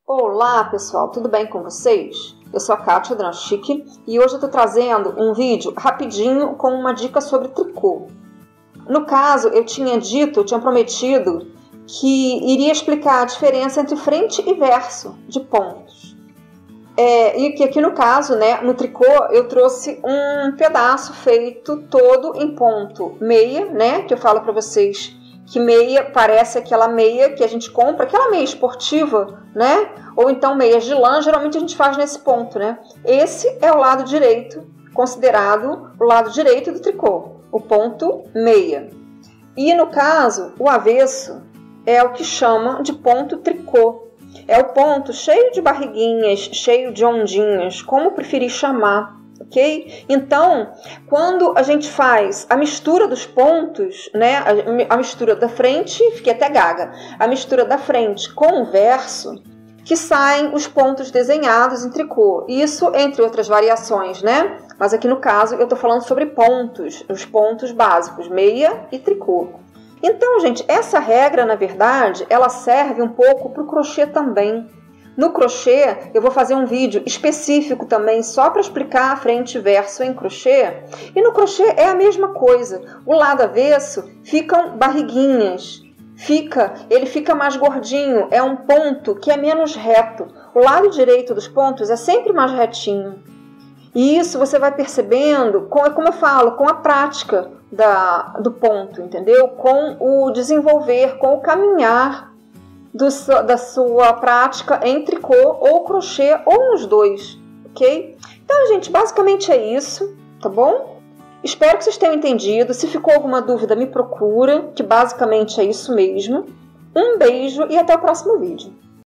Olá pessoal, tudo bem com vocês? Eu sou a Kátia Dranchick e hoje eu estou trazendo um vídeo rapidinho com uma dica sobre tricô. No caso, eu tinha prometido que iria explicar a diferença entre frente e verso de pontos. E que aqui no caso, no tricô, eu trouxe um pedaço feito todo em ponto meia, que eu falo para vocês que meia parece aquela meia que a gente compra, aquela meia esportiva, ou então meias de lã, geralmente a gente faz nesse ponto, Esse é o lado direito, considerado o lado direito do tricô, o ponto meia. E no caso, o avesso é o que chama de ponto tricô. É o ponto cheio de barriguinhas, cheio de ondinhas, como preferir chamar, ok? Então, quando a gente faz a mistura dos pontos, a mistura da frente, fiquei até gaga, a mistura da frente com o verso, que saem os pontos desenhados em tricô. Isso entre outras variações, Mas aqui no caso eu estou falando sobre pontos, os pontos básicos, meia e tricô. Então, gente, essa regra, na verdade, ela serve um pouco para o crochê também. No crochê, eu vou fazer um vídeo específico também, só para explicar frente e verso em crochê. E no crochê é a mesma coisa. O lado avesso ficam barriguinhas. Ele fica mais gordinho, é um ponto que é menos reto. O lado direito dos pontos é sempre mais retinho. E isso você vai percebendo, como eu falo, com a prática do ponto, entendeu? Com o desenvolver, com o caminhar da sua prática em tricô ou crochê, ou nos dois, ok? Então, gente, basicamente é isso, tá bom? Espero que vocês tenham entendido. Se ficou alguma dúvida, me procura, que basicamente é isso mesmo. Um beijo e até o próximo vídeo.